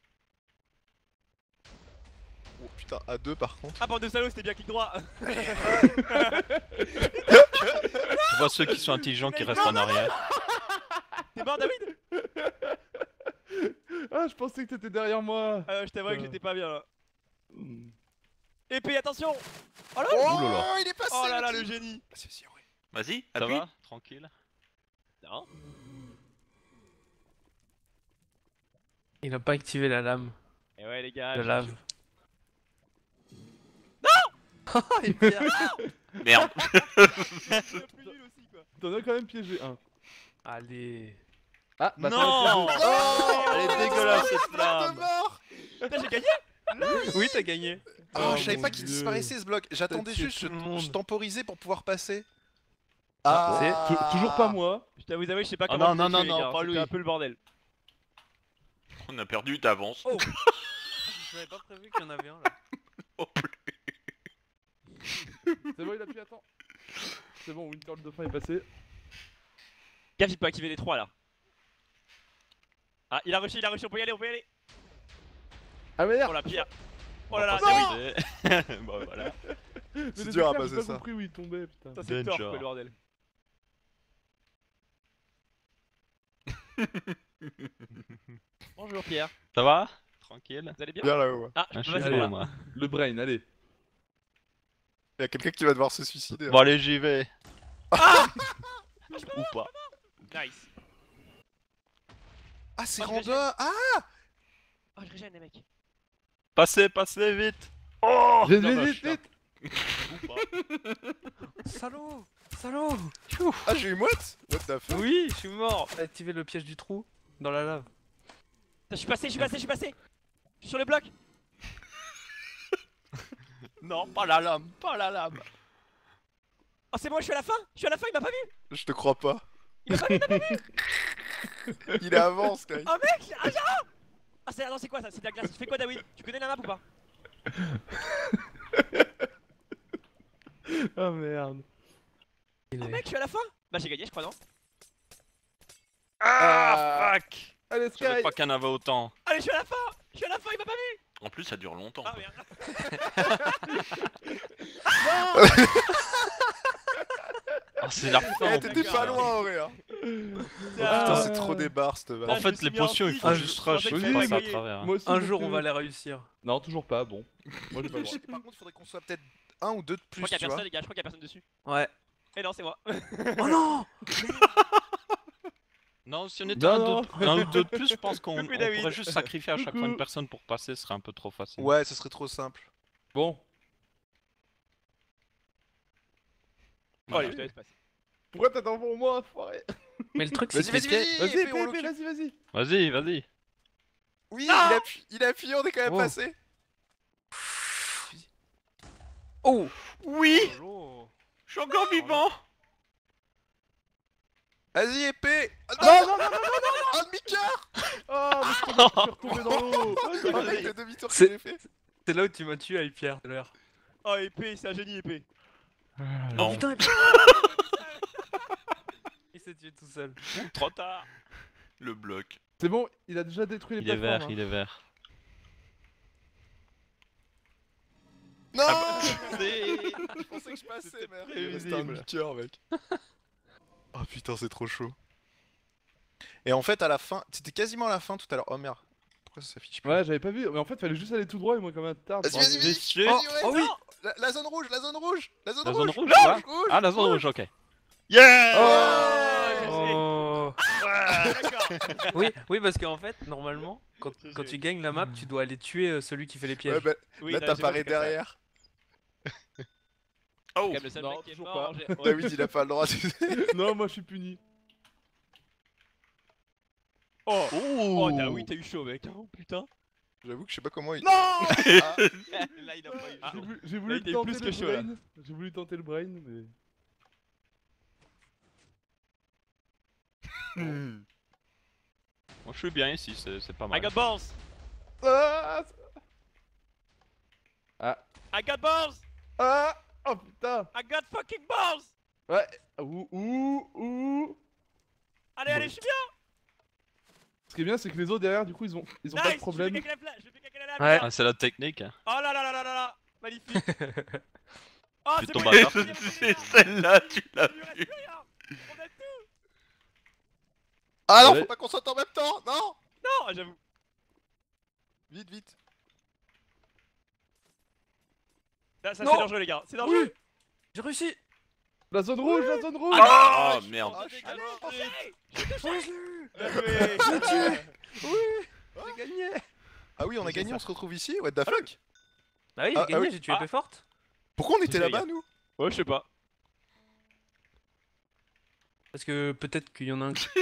S1: Oh putain, à deux par contre.
S5: Ah, bande de salauds, c'était bien clic droit.
S2: Tu vois ceux qui sont intelligents qui restent en arrière.
S5: T'es mort, David?
S4: Ah, je pensais que t'étais derrière moi.
S5: Ah, je t'avoue que
S4: Euh.
S5: j'étais pas bien là. Épée, attention. Oh là.
S1: Oh,
S2: Ouh là là.
S1: il est passé.
S5: Oh là là,
S1: le
S5: le
S1: type.
S5: génie.
S1: Vas-y, vas-y, Auré.
S3: Vas-y,
S2: Ça
S3: appuie.
S2: va? Tranquille.
S5: Non.
S3: Il a pas activé la lame
S5: Et ouais, les gars.
S3: de
S5: je-
S3: lave.
S5: Et Pierre.
S2: Merde.
S5: C'est le plus nul aussi, quoi.
S4: T'en as quand même piégé un.
S3: Allez.
S4: Ah, bah
S2: Non.
S4: t'as
S2: Oh, elle est dégueulasse cette
S1: De
S2: flamme.
S1: mort.
S5: Putain, j'ai gagné.
S3: Oui, t'as gagné.
S1: Ah,
S4: Oh,
S1: je savais
S4: mon
S1: pas qu'il
S4: Dieu.
S1: disparaissait ce bloc. J'attendais
S3: tué
S1: juste, je,
S3: tout le monde.
S1: je temporisais pour pouvoir passer.
S4: Ah,
S1: Ah,
S4: tou- toujours pas moi.
S5: Je t'avoue, avouer, je sais pas
S2: Oh
S5: comment.
S2: non,
S5: je
S2: non,
S5: l'ai tué,
S2: non,
S5: les
S2: non,
S5: gars,
S2: pas
S5: c'était
S2: lui.
S5: un peu le bordel.
S2: On a perdu d'avance.
S3: Oh. Je n'avais pas prévu qu'il y en avait un là.
S4: C'est bon, il a pu attendre. C'est bon, Winter le dauphin est passé.
S5: Gaffe, il peut activer les trois là. Ah, il a rushé, il a rushé, on peut y aller, on peut y aller.
S4: Ah merde.
S5: Oh la pierre. Oh là là,
S2: On
S5: ah
S2: va
S5: oui.
S2: passer. Bon voilà.
S4: Mais
S1: c'est
S4: les
S1: dur à
S4: éclairs,
S1: passer
S4: j'ai
S1: ça.
S4: pas compris où il tombait, putain.
S5: Ça c'est tort,
S2: Danger.
S5: quoi, le bordel. Bonjour Pierre,
S2: Ça va? Tranquille.
S5: vous allez bien?
S1: Bien là-haut.
S5: Ah, je
S2: Ah, je
S5: peux
S2: suis
S5: passer
S2: là
S5: là.
S2: moi.
S4: Le brain, allez.
S1: Il y a quelqu'un qui va devoir se suicider.
S2: Bon allez j'y vais. Ou pas.
S5: Nice.
S1: Ah, c'est
S5: Oh, je
S1: random. Ah,
S5: Oh, je régène les mecs.
S2: Passez, passez vite. Oh.
S4: Vite,
S2: Non,
S4: vite,
S2: bah,
S4: vite,
S2: je suis là.
S4: vite.
S2: Ou pas.
S3: Salaud. Salaud.
S1: ah, j'ai eu moite. What the fuck?
S3: Oui, je suis mort. T'as activé le piège du trou dans la lave.
S5: Je suis passé, je suis passé, je suis passé. Je suis sur le bloc.
S2: Non, pas la lame, pas la lame.
S5: Oh, c'est bon, je suis à la fin. Je suis à la fin, il m'a pas vu.
S1: Je te crois pas.
S5: Il m'a pas vu, il m'a pas vu.
S1: Il est avant, Sky.
S5: Oh mec, j'ai- ah, j'ai- ah Ah, c'est, ah non, c'est quoi ça? C'est de la glace. Tu fais quoi, David? Tu connais la map ou pas?
S4: Ah merde.
S3: Il
S5: Ah
S3: est-
S5: mec, je suis à la fin. Bah, j'ai gagné, je crois, non?
S2: Ah fuck.
S4: Allez,
S2: Je savais
S4: Sky.
S2: pas qu'il y en avait autant.
S5: Allez, je suis à la fin. Je suis à la fin, il m'a pas vu.
S2: En plus ça dure longtemps.
S5: Ah merde.
S2: Ah c'est la fin.
S1: Eh,
S2: en
S1: t'étais
S2: plus,
S1: pas
S2: là.
S1: loin, Auré. Hein.
S5: Ah,
S1: Putain, c'est trop des barres, cette
S5: Ah,
S1: vanne.
S2: En
S5: je
S2: fait
S5: me suis
S2: les
S5: mis en
S2: potions il
S5: tilt,
S2: faut
S5: je
S2: juste
S5: pensais
S2: rush,
S5: que
S2: faut
S4: j'allais
S2: passer à
S4: gagner.
S2: travers.
S4: Moi aussi,
S3: Un
S4: je
S3: jour, on
S4: fais-
S3: va les réussir.
S4: Non, toujours pas, bon. Moi j'ai pas le droit.
S1: Par contre, il faudrait qu'on soit peut-être un ou deux de
S5: Je
S1: plus,
S5: crois qu'il y a
S1: tu vois.
S5: personne, les gars, je crois qu'il y a personne dessus.
S3: Ouais.
S5: Eh non, c'est moi.
S3: Oh non.
S2: Non, si on était
S4: Non,
S2: un,
S4: non.
S2: d'autre- un ou deux de plus, je pense qu'on
S5: Coucou,
S2: on
S5: David.
S2: pourrait juste sacrifier à chaque fois
S4: Coucou.
S2: une personne pour passer, ce serait un peu trop facile.
S1: Ouais, ce serait trop simple.
S4: Bon.
S5: Oh, allez, je te laisse passer.
S4: Pourquoi t'attends pour moi, enfoiré?
S3: Mais le truc, c'est
S1: Vas-y,
S3: que
S1: vas-y,
S3: les pièges-
S1: vas-y.
S4: Vas-y,
S1: épée, on
S4: épée,
S1: l'occupe.
S4: vas-y, vas-y.
S2: Vas-y, vas-y.
S1: Oui, il a, appu- il a appuyé, on est quand même
S3: Oh.
S1: passé.
S3: Oh.
S2: Oui,
S3: Oh.
S2: je suis encore vivant.
S1: Vas-y, épée. Ah,
S4: Non,
S1: non,
S4: non, non, non, non,
S1: un demi-cœur.
S4: Oh, mais je suis je suis retombé dans l'eau.
S1: Ah, mec, le demi-tour que
S3: C'est-
S1: j'ai fait.
S3: C'est là où tu m'as tué avec Pierre tout à l'heure.
S5: Oh, épée, c'est un génie, épée.
S2: Non,
S3: Putain. Il s'est tué tout seul.
S2: trop tard. Le bloc.
S4: C'est bon, il a déjà détruit les
S2: Il est vert,
S4: plateformes.
S2: il est vert.
S1: Non.
S2: C'est-
S1: Je pensais que je passais,
S2: C'était
S1: merde. Il restait un
S2: prévisible.
S1: demi-cœur, mec. Oh putain, c'est trop chaud. Et en fait, à la fin, c'était quasiment à la fin tout à l'heure. Oh merde. Pourquoi ça s'affiche pas?
S4: Ouais, j'avais pas vu, mais en fait, fallait juste aller tout droit et moi, comme un tard.
S1: Vas-y, vas-y, vas-y.
S2: Déçu.
S1: Vas-y, ouais,
S3: Oh oui.
S1: non. La, la zone rouge, la zone rouge, la zone
S2: La
S1: rouge.
S2: zone rouge,
S1: rouge,
S2: là
S1: rouge,
S2: Ah, la zone
S1: rouge.
S2: rouge, ok. Yeah.
S5: Oh,
S3: Oh.
S5: D'accord.
S3: Oui, oui, parce qu'en fait, normalement, quand,
S5: Je
S3: quand
S5: sais.
S3: tu gagnes la map, tu dois aller tuer euh, celui qui fait les pièges.
S1: Ouais, bah,
S5: Oui,
S1: là,
S5: non, j'ai
S1: t'apparais
S5: pas fait comme ça.
S1: derrière.
S2: Oh.
S5: Quand même, le seul
S4: Non,
S5: mec qui est
S4: toujours
S5: mort,
S4: pas.
S5: j'ai- ouais.
S1: David, il a pas le droit. tu sais.
S4: Non, moi, je suis puni.
S5: Oh,
S2: Oh,
S5: oh, t'as oui, t'as eu chaud, mec. Oh, putain.
S1: J'avoue que je sais pas comment il.
S4: Non.
S1: Ah,
S5: Là, il a pas eu.
S4: J'ai voulu, j'ai voulu
S5: il était
S4: tenter
S5: plus que
S4: le
S5: chaud, là.
S4: brain. J'ai voulu tenter le brain, mais.
S1: hmm.
S2: Moi je suis bien ici, c'est c'est pas
S5: I
S2: mal.
S5: got balls.
S4: Ah, ah,
S5: I got balls.
S4: ah, oh putain.
S5: I got fucking balls.
S4: Ouais. Ouh, ouh, ouh.
S5: Allez, allez, je suis bien.
S4: Ce qui est bien, c'est que les autres derrière, du coup, ils ont, ils ont
S5: Nice.
S4: pas de problème.
S5: Je fais caca la je fais caca la lame.
S3: Ouais.
S2: Ah, c'est la technique.
S5: Oh là là là là là là. Magnifique. Oh,
S2: Tu
S5: c'est
S2: tombes
S5: bon,
S2: à
S5: il y a
S2: terre.
S5: plus rien, il y a plus rien.
S2: Celle-là, tu l'as
S5: Il lui reste
S2: vu.
S5: plus rien. On a tout.
S1: Ah non,
S4: Ouais.
S1: faut pas qu'on saute en même temps. Non.
S5: Non, j'avoue.
S1: Vite, vite.
S5: Là, ça
S3: Non.
S5: c'est dangereux, les gars. C'est dangereux.
S4: Oui.
S3: J'ai réussi.
S4: La zone rouge, la zone rouge.
S2: Ah,
S1: je-
S2: merde.
S1: Ah, je suis
S5: Allez,
S1: mort.
S5: touché.
S3: Oh, je l'ai eu.
S5: Bien joué.
S3: Oui. J'ai gagné.
S1: Ah oui, on a
S5: Oui, c'est
S1: gagné,
S5: ça.
S1: on se retrouve ici? What the fuck?
S3: Bah oui,
S1: Ah,
S3: j'ai
S1: ah
S3: gagné,
S1: oui.
S3: j'ai tué
S5: Ah.
S3: épée forte.
S1: Pourquoi on était
S5: C'est
S1: là-bas,
S5: gars.
S1: nous?
S5: Ouais, je sais pas.
S3: Parce que peut-être qu'il y en a un qui...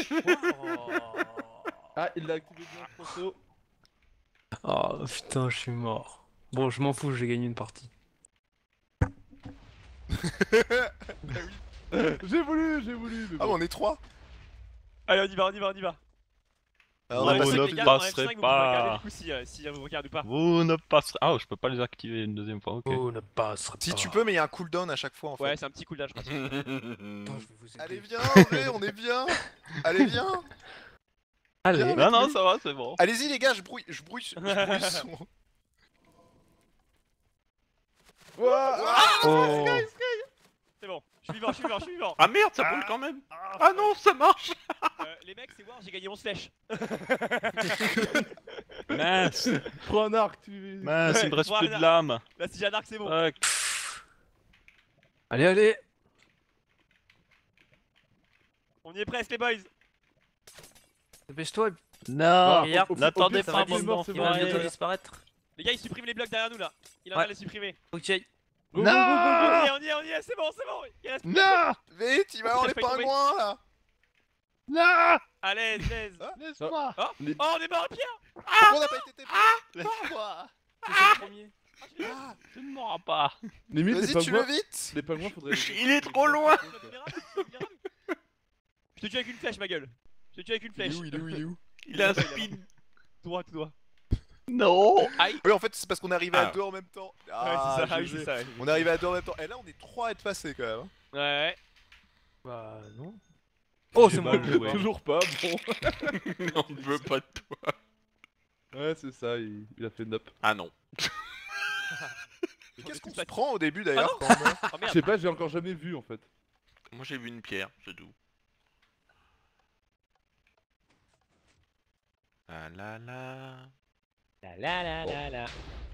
S4: Ah, il l'a activé bien, Frosso.
S3: Oh putain, je suis mort. Bon, je m'en fous, j'ai gagné une partie.
S4: J'ai voulu, j'ai voulu. Mais
S1: Ah,
S4: bon.
S1: on est trois.
S5: Allez, on y va, on y va, on y va.
S1: Ah, on
S2: Vous
S1: a
S5: Ouais,
S1: passé
S2: ne
S5: les gars,
S1: plus-
S5: en
S2: passerez
S5: F cinq, vous pouvez regarder
S2: pas.
S5: du coup si, euh, si vous regardez ou pas.
S2: Vous ne passerez. Ah, je peux pas les activer une deuxième fois, ok.
S3: Oh, ne passera
S1: Si
S3: pas.
S1: tu peux, mais il y a un cooldown à chaque fois en fait.
S5: Ouais, c'est un petit cooldown, je crois.
S3: Attends, je vais vous aider.
S1: Allez, viens, en vrai, on est bien. Allez, viens.
S3: Allez.
S1: Viens.
S2: Non, non, ça va, c'est bon.
S1: Allez-y, les gars, je brouille, je brouille, je brouille son.
S4: Ouah,
S3: Oh.
S5: C'est bon, je suis vivant, je suis vivant, je suis vivant.
S2: Ah merde, ça brûle quand même. Ah non, ça marche.
S5: Euh, les mecs, c'est voir, j'ai gagné onze flèches.
S2: Mince,
S4: prends un arc, tu.
S2: mince, il me reste plus de lame.
S5: Là, si j'ai un arc, c'est bon.
S2: Fuck.
S3: Allez, allez.
S5: On y est presque, les boys.
S3: Dépêche-toi,
S2: Non,
S3: regarde,
S4: au- au-
S2: n'attendez
S4: au pire,
S3: ça
S2: pas,
S3: va
S4: c'est qu'il est
S2: bande
S4: mort, c'est
S3: il va
S4: bon,
S3: bientôt
S4: ouais.
S3: disparaître.
S5: Les gars, ils suppriment les blocs derrière nous là. Il en
S3: Ouais.
S5: a les supprimer.
S3: Ok.
S4: Go, go, go, go,
S2: Non.
S4: go.
S5: On y est, on y est, on y est, c'est bon, c'est bon. Il reste plus que-
S2: Non,
S1: Vite, il va y avoir les
S5: Laisse pas tomber.
S1: pingouins là.
S2: non,
S5: Allez, laisse.
S2: laisse-moi.
S5: Oh,
S4: Les-
S5: oh, on est mort, Pierre.
S1: Pourquoi on n'a pas été T P?
S2: Laisse-moi.
S3: C'est le premier.
S1: Ah,
S2: Tu ne m'auras pas.
S4: Limite, les
S1: Vas-y, tue-le
S4: pingouins.
S1: vite.
S4: Les pingouins, faudrait. les-
S2: Il est trop loin.
S5: Tu es vulnérable, tu es vulnérable. Je te tue avec une flèche, ma gueule. Je te tue avec une
S1: Il est
S5: flèche.
S1: où, il est où, il est où?
S2: Il a un
S5: Il est là-bas.
S2: speed.
S5: Tout droit, tout droit.
S2: Non.
S1: Oui, en fait, c'est parce qu'on est arrivé à
S2: Ah.
S1: deux en même temps.
S5: Ouais,
S1: Ah,
S5: c'est ça, ah oui,
S1: G G.
S5: c'est ça. ouais.
S1: On est arrivé à deux en même temps. Et là, on est trois à être passés quand même. hein.
S5: Ouais, ouais.
S3: Bah non. Oh, c'est
S2: J'ai
S3: moi.
S2: mal joué.
S4: Toujours pas, bon.
S2: On ne veut pas de toi.
S4: Ouais, c'est ça, il, il a fait une up.
S2: Ah non.
S1: Mais qu'est-ce qu'on
S5: tout
S1: se
S5: ça-
S1: prend au début
S5: Ah
S1: d'ailleurs
S5: non.
S1: quand on meurt?
S5: Oh
S4: Je
S5: merde.
S4: sais pas, j'ai encore jamais vu en fait.
S2: Moi j'ai vu une pierre, c'est tout. La la la.
S5: La la la la la.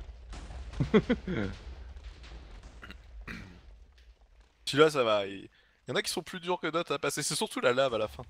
S1: Celui-là, ça va. Il il y en a qui sont plus durs que d'autres à passer. C'est surtout la lave à la fin.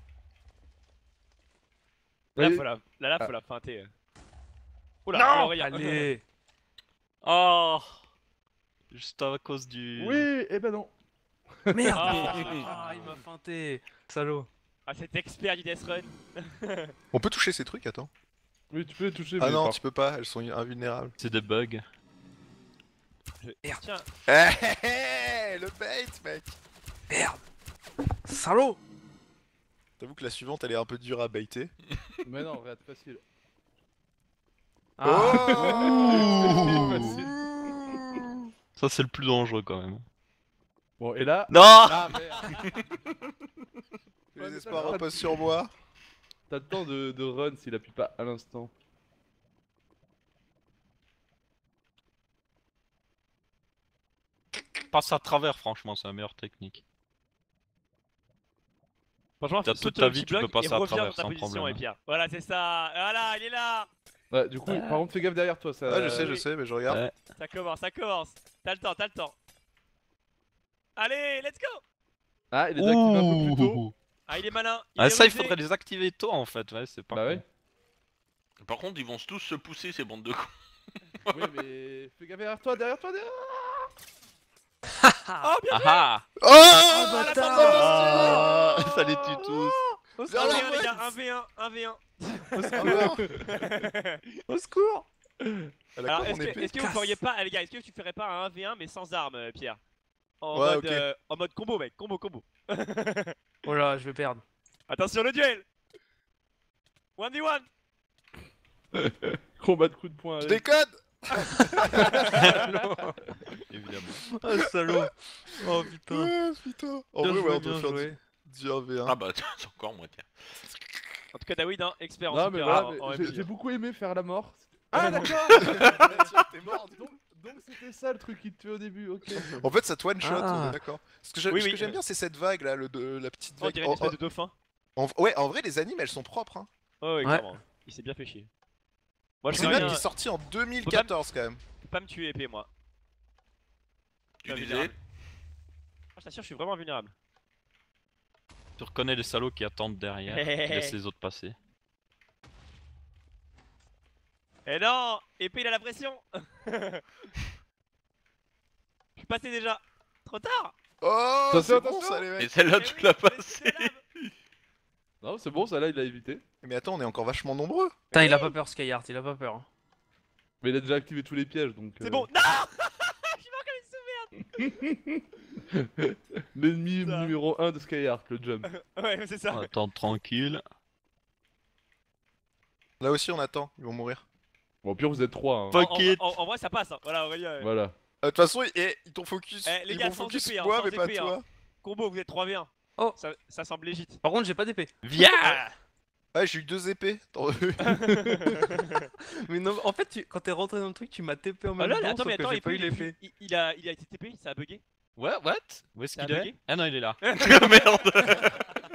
S5: Là,
S4: Oui.
S5: faut la, là, là,
S4: Ah.
S5: faut la feinter. euh. Oula,
S2: Non.
S5: oh, regarde.
S3: Allez.
S2: Oh. Juste à cause du.
S4: Oui, eh ben non.
S3: Merde.
S5: Ah.
S3: Ah, il m'a feinté. Salaud.
S5: Ah, cet expert du Death Run.
S1: On peut toucher ces trucs, attends.
S4: Oui, tu peux les toucher,
S1: Ah
S4: mais
S1: non,
S4: par-
S1: tu peux pas, elles sont invulnérables.
S2: C'est des bugs.
S5: Tiens,
S1: Hé hé hé, le bait, mec.
S3: Merde. Salaud.
S1: T'avoue que la suivante, elle est un peu dure à baiter.
S4: Mais non, regarde, facile.
S3: Ah.
S1: Oh
S4: Facile.
S2: Ça c'est le plus dangereux quand même.
S4: Bon, et là.
S2: Non.
S4: Ah merde.
S1: Les espoirs reposent sur moi.
S4: T'as le temps de, de run s'il appuie pas à l'instant.
S2: Passe à travers, franchement, c'est la meilleure technique.
S5: franchement,
S2: T'as
S5: saute
S2: toute
S5: sur
S2: ta
S5: le
S2: vie,
S5: petit
S2: tu peux
S5: bloc
S2: passer
S5: et
S2: à
S5: reviens
S2: travers
S5: dans ta
S2: sans
S5: position,
S2: problème.
S5: et Pierre. Voilà, c'est ça. Voilà, il est là.
S4: Ouais, du coup, par contre, fais gaffe derrière toi, ça.
S1: Ah, je sais, je
S5: oui.
S1: sais, mais je regarde.
S2: Ouais.
S5: Ça commence, ça commence. T'as le temps, t'as le temps. Allez, let's go.
S4: Ah, il est activé un peu plus tôt.
S2: Ouh.
S5: Ah, il est malin. Il
S2: Ah
S5: est
S2: ça il
S5: rusé.
S2: faudrait les activer tôt en fait, ouais c'est pas
S4: Bah
S2: con.
S4: ouais.
S2: Par contre ils vont tous se pousser ces bandes de cons.
S4: Oui, mais fais gaffe derrière toi, derrière toi, derrière.
S5: Oh, bien.
S2: Ah
S1: Oh,
S5: Ah, la
S3: bâtard.
S5: tendance.
S2: ah ça les tue tous.
S1: Vers
S5: un
S1: la
S5: v un, les
S1: ouest.
S5: gars, un v un, un v un.
S1: Ah, merde.
S3: Au secours.
S1: Elle a
S5: Alors,
S1: quoi,
S5: est-ce
S1: mon
S5: que,
S1: épée?
S5: est-ce que vous
S3: Casse.
S5: feriez pas, eh, les gars, est-ce que tu ferais pas un un v un mais sans armes, euh, Pierre? En,
S1: Ouais,
S5: mode,
S1: ok.
S5: euh, en mode combo, mec, combo, combo.
S3: Oh là, je vais perdre.
S5: Attention, le duel. un v un.
S4: Combat de coups de poing.
S1: Je
S4: allez.
S1: déconne.
S2: Évidemment.
S3: Ah, salaud. Oh putain.
S1: Ah, putain. En
S3: Bien
S1: vrai,
S3: joué,
S1: ouais, on
S3: bien
S1: doit faire
S3: joué.
S1: du, du un v un.
S2: Ah bah c'est encore moi tiens.
S5: En tout cas, David, hein, expert en
S4: Non, mais
S5: super
S4: voilà,
S5: en-
S4: mais
S5: en
S4: j'ai-
S5: M J.
S4: j'ai beaucoup aimé faire la mort.
S1: Ah,
S4: d'accord.
S1: T'es
S4: donc donc donc c'était ça le truc qui te tuait au début, ok.
S1: En fait, ça te one shot,
S3: Ah.
S1: on est d'accord. Ce que j'ai-
S5: Oui,
S1: ce
S5: oui.
S1: que j'aime bien, c'est cette vague là, le, de, la petite
S5: On
S1: vague.
S5: dirait une
S1: En-
S5: espèce de dauphin.
S1: en- ouais, en vrai, les animes elles sont propres. Hein.
S5: Oh, ouais,
S3: Ouais.
S5: clairement. Il s'est bien fait chier. Moi, je
S1: C'est
S5: fais
S1: une map
S5: rien.
S1: qui est sortie en deux mille quatorze quand même.
S5: Faut pas me tuer épée, moi.
S2: Tu
S5: Pas
S2: disais
S5: vulnérable. Ah, je t'assure, je suis vraiment invulnérable.
S2: Tu reconnais les salauds qui attendent derrière. Laisse les autres passer.
S5: Eh non, épée il a la pression. Je suis passé déjà. Trop tard.
S1: Oh,
S4: Attention,
S1: c'est bon
S4: attention.
S1: ça les
S2: Et
S1: mecs.
S2: celle-là,
S5: Eh
S2: tu
S5: oui,
S2: l'as
S5: mais
S2: passée.
S5: c'est de lave.
S4: Non, c'est bon, ça là, il a évité.
S1: Mais attends, on est encore vachement nombreux.
S3: Putain, il a pas peur, Skyheart, il a pas peur. hein.
S4: Mais il a déjà activé tous les pièges donc.
S5: C'est
S4: euh,
S5: bon. Non. Je suis mort comme une sous-merde.
S4: L'ennemi
S5: Ça.
S4: numéro un de Skyheart, le jump.
S5: Ouais, mais c'est ça.
S2: On attend tranquille.
S1: Là aussi on attend, ils vont mourir.
S4: Bon, au pire, vous êtes trois. Hein.
S5: En,
S2: Fuck
S5: en-
S2: it.
S5: en- en vrai, ça passe. Hein. Voilà, Aurélien. euh,
S4: Voilà.
S1: Euh, De toute façon, eh, ils t'ont focus.
S5: Eh, les
S1: ils
S5: gars,
S1: vont
S5: sans
S1: focus
S5: épée, hein,
S1: moi,
S5: sans
S1: mais pas
S5: épée, hein.
S1: toi.
S5: Combo, vous êtes trois v un.
S3: Oh.
S5: Ça, ça semble légit.
S3: Par contre, j'ai pas d'épée.
S2: Viens.
S1: Ouais, j'ai eu deux épées. Attends,
S3: Mais non, en fait, tu- quand t'es rentré dans le truc, tu m'as T P en
S5: Ah
S3: même
S5: là,
S3: temps,
S5: attends,
S3: sauf
S5: mais
S3: que
S5: attends,
S3: j'ai
S5: il,
S3: pas eu
S5: il, est plus-
S3: l'épée.
S5: il, il a, il a été T P, ça a bugué.
S2: What? What? Où est-ce
S5: Ça a
S2: qu'il est?
S5: bugué
S2: Ah non, il est là. Merde.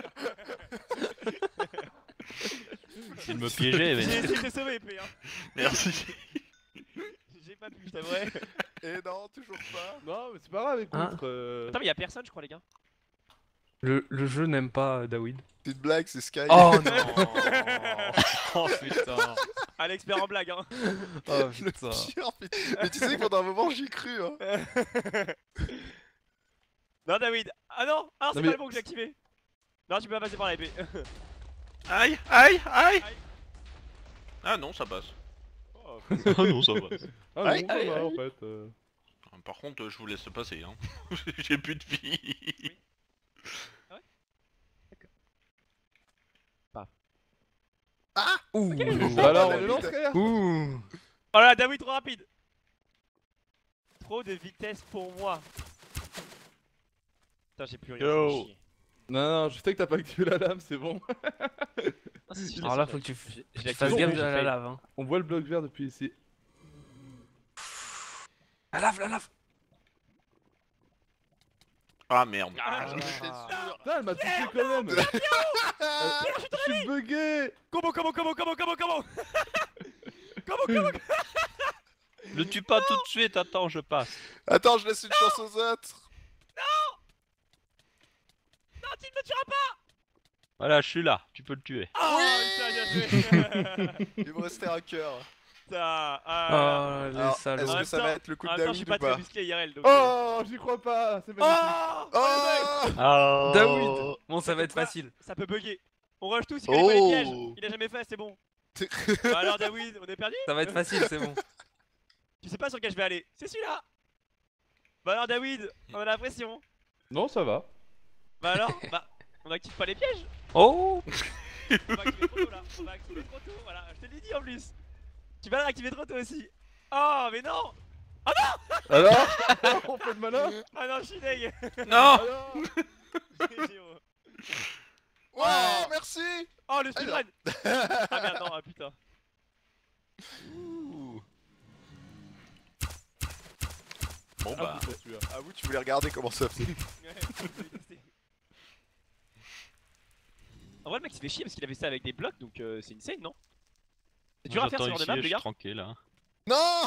S2: Il me piégeait,
S5: J'ai
S2: mais.
S5: essayé de te sauver, épée. Hein.
S2: Merci.
S5: J'ai pas pu, je t'avouerai.
S1: Et non, toujours pas.
S4: Non, mais c'est pas grave, écoute.
S3: Hein
S4: euh,
S5: Attends, mais y'a personne, je crois, les gars.
S3: Le, le jeu n'aime pas euh, David.
S1: C'est une blague, c'est Sky.
S3: Oh non. Oh putain.
S5: Ah, l'expert en blague, hein.
S3: Oh
S1: Le
S3: putain.
S1: pire, mais, mais tu sais que pendant un moment j'y cru. Hein.
S5: Non, David. Ah non, ah, c'est
S4: Non,
S5: pas
S4: mais-
S5: le bon que j'ai activé. Non, tu peux pas passer par l'épée.
S2: Aïe, aïe, aïe.
S5: Aïe.
S2: Ah non, ça passe.
S5: Oh,
S2: Ah non, ça passe.
S4: Ah
S1: Aïe,
S4: non, ça
S1: aïe,
S4: va
S1: aïe.
S4: en fait. euh.
S2: Par contre, je vous laisse passer. Hein. J'ai plus de vie.
S3: Ouh.
S4: Voilà, on
S1: David.
S4: est dans Skyheart.
S3: Ouh.
S5: Oh là, David, trop rapide. Trop de vitesse pour moi. Putain, j'ai plus rien.
S2: Yo.
S5: ça me fait chier.
S4: Non, non, je sais que t'as pas activé la lame, c'est bon.
S5: Ah, si, si, je
S3: Alors
S5: l'ai
S3: là,
S5: fait,
S3: faut que tu,
S5: je l'ai-
S3: tu
S5: je l'ai
S3: fasses
S5: activé,
S3: gaffe
S5: j'ai
S3: à la
S5: fail.
S3: lave. Hein.
S4: On voit le bloc vert depuis ici.
S3: La lave, la lave.
S2: Ah merde.
S5: Ah,
S1: J'en étais sûr.
S4: Putain, elle m'a touché quand même. Euh, Je suis bugué.
S5: Comment, comment, comment, comment, comment, comment Comment, comment
S2: Le tue pas tout de suite, attends, je passe.
S1: Attends, je laisse une chance aux autres.
S5: Non, tu ne me tueras pas.
S2: Voilà, je suis là, tu peux le tuer.
S5: Oh, putain, bien joué.
S1: Il me restait un cœur.
S5: Putain, ah,
S3: Oh, les
S1: Alors,
S3: salauds.
S1: est-ce
S5: En
S1: que
S5: même
S1: ça
S5: temps-
S1: va être le coup
S5: en
S1: de
S5: même temps, je suis
S1: David
S5: pas
S1: ou
S5: très
S1: pas?
S5: musclé I R L donc. euh,
S4: Oh, j'y crois pas. C'est magnifique.
S5: Oh,
S1: Oh
S2: Oh.
S3: David. Bon, ça va être
S5: Quoi
S3: facile.
S5: Ça peut bugger. On rush tous, il connaît pas les pièges.
S1: Oh.
S5: Il a jamais fait, c'est bon. Bah alors, David, on est perdu.
S3: Ça va être facile, c'est bon.
S5: Tu sais pas sur lequel je vais aller. C'est celui-là. Bah alors, David, on a l'impression.
S4: Non, ça va.
S5: Bah alors, bah, on active pas les pièges.
S3: Oh.
S5: On va activer trop tôt là. On va activer trop tôt. Voilà, je te l'ai dit en plus. Tu vas l'activer trop tôt aussi. Oh, mais non.
S4: Alors on fait le malin.
S5: Ah non, je suis deg.
S2: Non.
S4: Alors
S5: G G, oh.
S1: Ouais, merci.
S5: Oh, le speedrun. Ah merde, non, ah putain.
S2: Bon bah.
S4: Ah, putain, celui-là.
S1: Ah vous, tu voulais regarder comment ça faisait.
S5: Ouais, je l'ai testé. En vrai, le mec il se fait chier parce qu'il avait ça avec des blocs donc euh, c'est insane, non? C'est dur à faire ce genre de map,
S2: je
S5: les
S2: suis
S5: gars?
S2: tranquille hein.
S1: Non.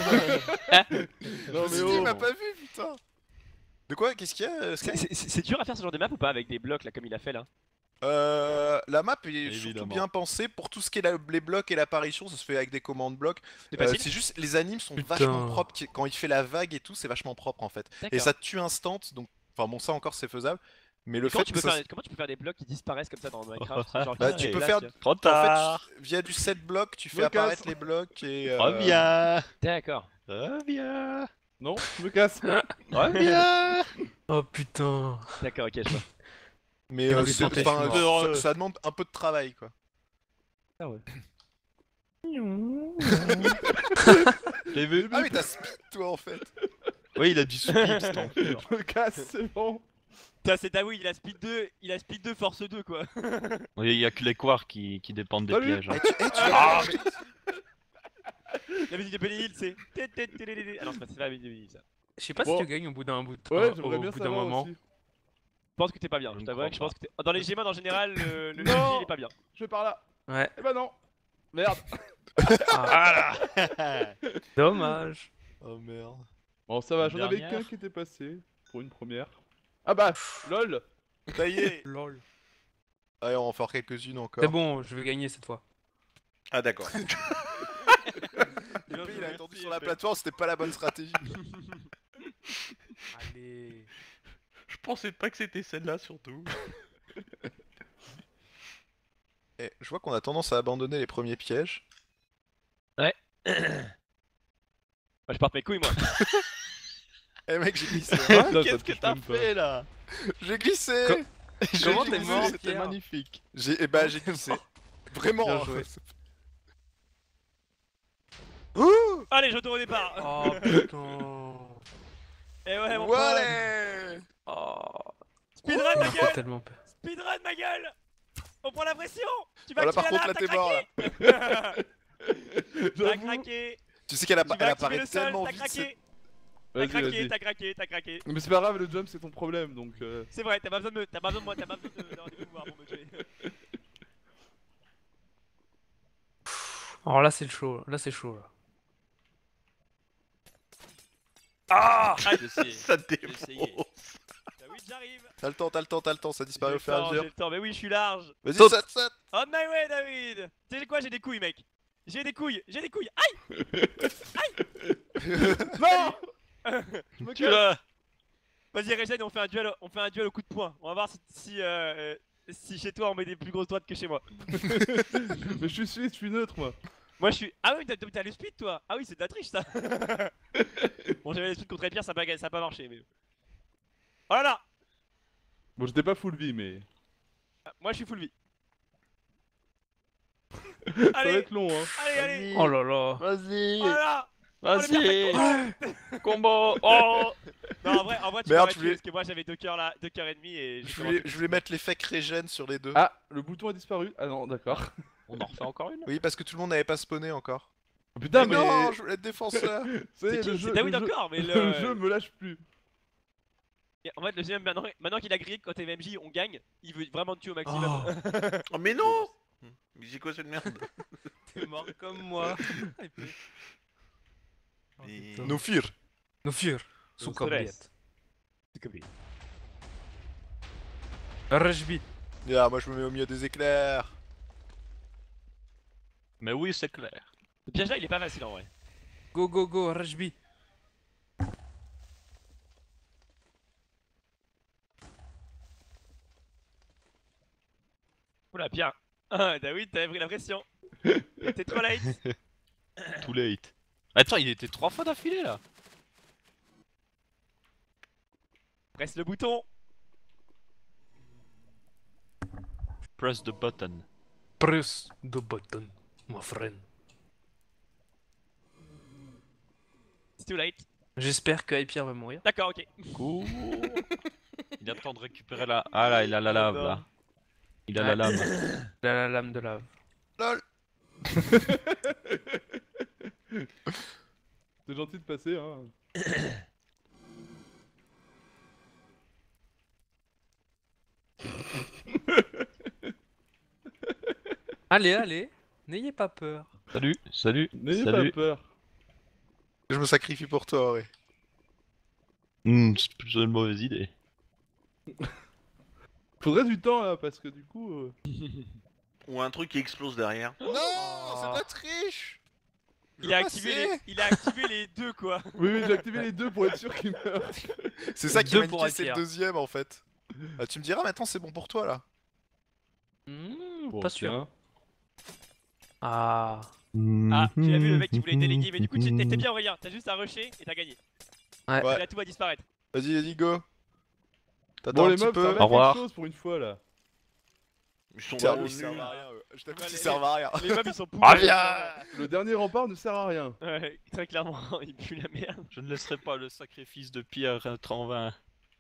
S1: Je
S4: Non
S1: me
S4: mais
S1: suis dit, il m'a
S4: oh.
S1: pas vu, putain. De quoi? Qu'est-ce qu'il y a, euh, Sky?
S5: C'est- C'est c'est dur à faire ce genre de map ou pas avec des blocs là comme il a fait là?
S1: Euh, la map est surtout
S2: Évidemment.
S1: bien pensée pour tout ce qui est la- les blocs et l'apparition, ça se fait avec des commandes blocs.
S5: C'est
S1: Euh,
S5: facile?
S1: c'est juste les animes sont
S3: Putain.
S1: vachement propres qui- quand il fait la vague et tout, c'est vachement propre en fait. Et
S5: D'accord.
S1: ça te tue instant, donc enfin bon ça encore c'est faisable. Mais le
S5: Comment
S1: fait
S5: tu,
S1: que
S5: peux
S1: ça,
S5: faire, comment tu peux faire des blocs qui disparaissent comme ça dans Minecraft? Genre,
S1: bah,
S5: qui
S1: tu
S5: se
S1: peux
S5: déplacent,
S1: faire
S5: tu
S2: Trop
S1: en
S2: tard.
S1: fait via du set bloc, tu fais
S4: Me
S1: apparaître
S4: casse.
S1: les blocs et euh,
S2: Reviens.
S5: vois. D'accord.
S2: Reviens.
S4: Non, je me casse.
S2: Reviens.
S3: Oh putain.
S5: D'accord, ok, je vois.
S1: Mais
S3: Et
S1: euh,
S3: on lui
S1: c'est-
S3: sentait
S1: enfin,
S2: heureux.
S1: ça, ça demande un peu de travail quoi.
S5: Ah ouais.
S2: T'as vu?
S1: Ah mais t'as speed toi en fait.
S2: Oui, il a dit speed, cet enfer.
S4: Je me casse, c'est bon.
S5: Putain, c'est Dawi, il a speed deux, il a speed deux force deux quoi.
S2: Oui, il y a que les quarks qui, qui dépendent des
S4: Salut.
S2: pièges. hein.
S1: Eh, tu, eh, tu
S5: Ah.
S1: vas-
S5: La musique de Benny Hill c'est. Ah non, c'est pas c'est pas la musique de Benny Hill ça.
S3: Je sais pas
S4: Bon.
S3: si tu gagnes au bout d'un bout de
S4: Ouais,
S3: au
S4: j'aimerais bien
S3: bout d'un
S4: savoir
S3: moment.
S4: aussi.
S5: Je pense que t'es pas bien,
S2: Je
S5: je
S2: ne
S5: t'avoue que
S2: crois
S5: je pense que t'es. Dans les Gmod en général, le, le
S4: Non.
S5: G il est pas bien.
S4: Je vais par là.
S3: Ouais.
S4: Eh ben non. Merde.
S3: Ah,
S2: Ah
S3: dommage.
S1: Oh merde.
S4: Bon, ça va,
S2: La
S4: j'en avais
S2: dernière.
S4: qu'un qui était passé pour une première. Ah bah, lol.
S1: Ça y est.
S3: Lol.
S1: Allez, on va en faire quelques-unes encore.
S3: C'est bon, je vais gagner cette fois.
S2: Ah d'accord.
S1: il a
S5: joué,
S1: attendu
S5: merci,
S1: sur la
S5: F P.
S1: plateforme, c'était pas la bonne stratégie.
S3: Allez.
S2: Je pensais pas que c'était celle-là surtout.
S1: Eh, je vois qu'on a tendance à abandonner les premiers pièges.
S5: Moi, je porte mes couilles, moi.
S1: Eh mec, j'ai glissé.
S4: Putain, ça
S2: Qu'est-ce que
S4: touche
S2: t'as
S4: même pas.
S2: fait là?
S1: J'ai glissé.
S3: Co-
S1: J'ai
S3: Comment
S1: glissé,
S3: t'es mort,
S1: C'était
S3: Pierre
S1: magnifique. J'ai, eh bah j'ai glissé. Vraiment.
S3: Bien joué.
S1: Ouh.
S5: Allez, je tourne au départ.
S3: Oh putain.
S5: Et ouais, mon pote.
S1: Ouais.
S3: Oh.
S5: Speedrun,
S3: Ça
S5: ma
S3: me fait
S5: gueule.
S3: tellement peur.
S5: Speedrun, ma gueule. On prend la pression. Tu vas
S1: Voilà, par
S5: activer
S1: contre, là,
S5: la
S1: t'es mort, là.
S5: lame, t'as
S4: J'avoue.
S5: craqué.
S1: Tu sais qu'elle
S5: Tu
S1: appa-
S5: vas
S1: elle
S5: activer
S1: apparaît
S5: le sol,
S1: tellement
S5: t'as
S1: vite. c'est-
S5: craqué. T'as
S4: Vas-y,
S5: craqué,
S4: vas-y.
S5: t'as craqué, t'as craqué.
S4: Mais c'est pas grave, le jump c'est ton problème donc. euh,
S5: C'est vrai, t'as pas besoin de me, t'as pas besoin de moi, t'as pas besoin de- d'avoir des pouvoirs pour me tuer.
S3: Alors là c'est le chaud. Là c'est chaud là.
S5: Ah,
S3: Je sais.
S2: Ça
S3: essayé.
S2: défonce.
S5: Bah oui, j'arrive.
S1: T'as le temps, t'as le temps, t'as le temps, ça
S5: J'ai
S1: disparaît au
S5: le
S1: fur et à
S5: temps, j'ai
S1: mesure.
S5: le temps, mais oui, je suis large.
S1: Vas-y,
S3: Saute.
S1: saute, saute.
S5: On my way, David. Tu sais quoi, j'ai des couilles, mec. J'ai des couilles, j'ai des couilles. Aïe.
S4: Non.
S5: Je me
S2: Tu
S5: casse.
S2: l'as.
S5: Vas-y, Regen, on fait un duel, on fait un duel au coup de poing. On va voir si, si, euh, euh, si chez toi on met des plus grosses droites que chez moi.
S4: Mais je suis suisse, je suis neutre moi.
S5: Moi je suis. Ah oui, t'as t'as le speed toi. Ah oui, c'est de la triche ça. Bon, j'avais le speed contre Pierre, ça a pas, ça a pas marché, mais. Oh là là.
S4: Bon, j'étais pas full vie mais.
S5: Ah, moi je suis full vie.
S4: Ça va
S5: Allez,
S4: être long hein.
S5: allez, allez.
S3: Oh là là.
S2: Vas-y.
S5: Oh là là.
S2: Vas-y.
S5: Vas-y.
S2: Combo. Oh.
S5: Non, en vrai, en vrai, tu
S1: Merde,
S5: m'aurais
S1: je
S5: tué
S1: voulais-
S5: parce que moi j'avais deux cœurs là, deux cœurs et demi et. j'ai
S1: Je
S5: commencé-
S1: voulais, je voulais mettre l'effet régène sur les deux.
S4: Ah, le bouton a disparu. Ah non, d'accord.
S2: On en refait encore une.
S1: Oui, parce que tout le monde n'avait pas spawné encore.
S4: Oh, putain, mais.
S1: non, je voulais être défenseur.
S4: Ça y
S5: C'est
S4: est,
S5: qui
S4: le
S5: C'est
S4: jeu,
S5: David
S4: le jeu-
S5: encore, mais
S4: le
S5: le.
S4: jeu me lâche plus.
S5: En fait, le deuxième, maintenant, maintenant qu'il a grillé que quand t'es M J, on gagne. Il veut vraiment te tuer au maximum.
S2: Oh mais non. Mais j'ai quoi cette merde?
S5: T'es mort comme moi.
S2: Et-
S1: No fear.
S3: No fear. Сука,
S5: stress.
S3: блядь. Rajbi.
S1: Ah, moi je me mets au milieu des éclairs.
S2: Mais oui, c'est clair.
S5: Le piège là, il est pas facile en vrai.
S3: Go go go Rajbi.
S5: Oula, Pierre. Ah, David, t'avais pris la pression. T'es trop late.
S2: Too late. Attends, il était trois fois d'affilée là.
S5: Presse le bouton.
S2: Press the button.
S3: Press the button, my friend.
S5: C'est too late.
S3: J'espère que Pierre va mourir.
S5: D'accord, ok.
S2: Cool. Il attend de récupérer la. Ah là, il a la lave là. Il a la lame.
S3: La, la lame de lave.
S1: Lol.
S4: C'est gentil de passer hein.
S3: Allez, allez. N'ayez pas peur.
S2: Salut, salut,
S4: N'ayez
S2: salut.
S4: pas peur.
S1: Je me sacrifie pour toi, ouais.
S2: Hmm, c'est plutôt une mauvaise idée.
S4: Faudrait du temps là parce que du coup. euh,
S2: Ou un truc qui explose derrière.
S1: Non, c'est de la triche.
S5: Il a,
S1: Je
S5: activé
S1: sais.
S5: les... il a activé les deux quoi.
S4: Oui, oui, j'ai activé les deux pour être sûr qu'il meurt.
S1: C'est ça qui
S3: Deux
S1: m'a
S3: pour
S1: indiqué, c'est le
S3: Pierre.
S1: deuxième en fait. Ah, tu me diras maintenant c'est bon pour toi là.
S3: Hmm,
S4: Bon,
S3: pas sûr.
S4: tiens.
S3: Ah.
S5: Ah, tu as vu le mec qui voulait déléguer, mais du coup, tu t'es bien, regarde. T'as juste à rusher et t'as gagné.
S3: Ouais.
S1: Ouais.
S5: Et là, tout va disparaître.
S1: Vas-y, vas-y, go. T'attends
S4: Bon,
S1: un
S4: les
S1: petit
S4: mobs,
S1: peu.
S4: ça va
S2: Au revoir.
S4: quelque chose pour une fois là.
S2: Ils sont
S1: Ils servent-
S2: vraiment
S1: ils servent
S2: nuls.
S1: à rien. eux. Je t'avoue
S5: Ouais,
S1: qu'ils
S5: les-
S1: servent à rien.
S5: Les mobs ils sont pourris.
S2: Ah viens.
S4: Le dernier rempart ne sert à rien.
S5: Ouais, très clairement, il pue la merde.
S2: Je ne laisserai pas le sacrifice de Pierre être en vain.